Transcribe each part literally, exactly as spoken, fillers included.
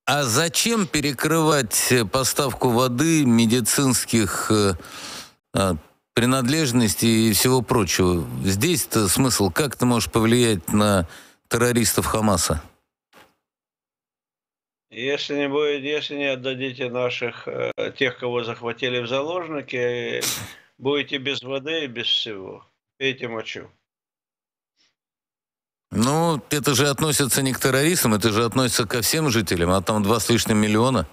А зачем перекрывать поставку воды, медицинских э, э, принадлежностей и всего прочего? Здесь-то смысл, как ты можешь повлиять на террористов Хамаса? Если не будет, если не отдадите наших, э, тех, кого захватили в заложники, будете без воды и без всего. Пейте мочу. Ну, это же относится не к террористам, это же относится ко всем жителям, а там два с лишним миллиона.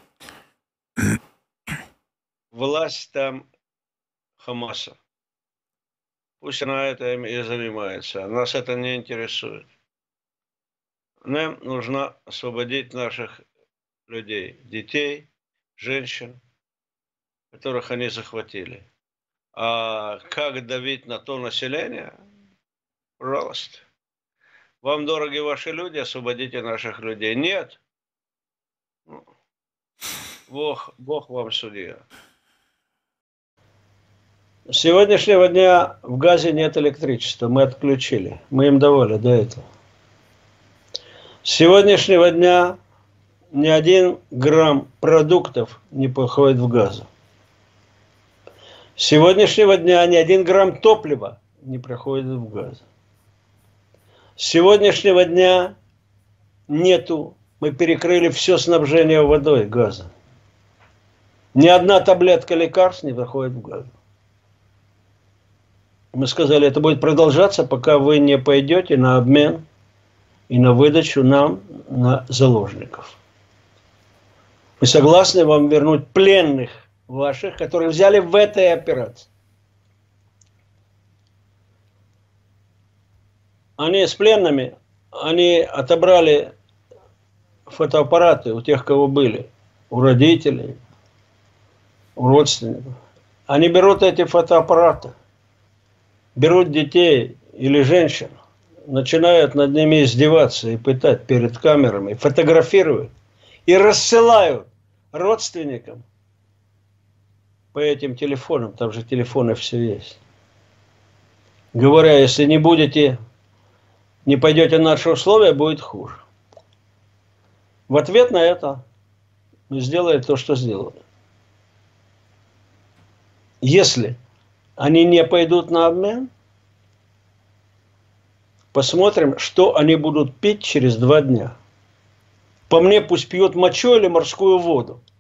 Власть там Хамаса. Пусть она этим и занимается. Нас это не интересует. Нам нужно освободить наших людей, детей, женщин, которых они захватили. А как давить на то население? Пожалуйста. Вам дороги ваши люди, освободите наших людей. Нет. Бог, Бог вам судья. С сегодняшнего дня в Газе нет электричества. Мы отключили. Мы им давали до этого. С сегодняшнего дня ни один грамм продуктов не походит в Газу. С сегодняшнего дня ни один грамм топлива не проходит в Газу. С сегодняшнего дня нету, мы перекрыли все снабжение водой, газа. Ни одна таблетка лекарств не проходит в Газу. Мы сказали, это будет продолжаться, пока вы не пойдете на обмен и на выдачу нам на заложников. Мы согласны вам вернуть пленных ваших, которые взяли в этой операции. Они с пленными, они отобрали фотоаппараты у тех, кого были, у родителей, у родственников. Они берут эти фотоаппараты, берут детей или женщин, начинают над ними издеваться и пытать перед камерами, фотографируют и рассылают родственникам по этим телефонам, там же телефоны все есть. Говоря, если не будете, не пойдете на наши условия, будет хуже. В ответ на это мы сделаем то, что сделали. Если они не пойдут на обмен, посмотрим, что они будут пить через два дня. По мне, пусть пьют мочу или морскую воду.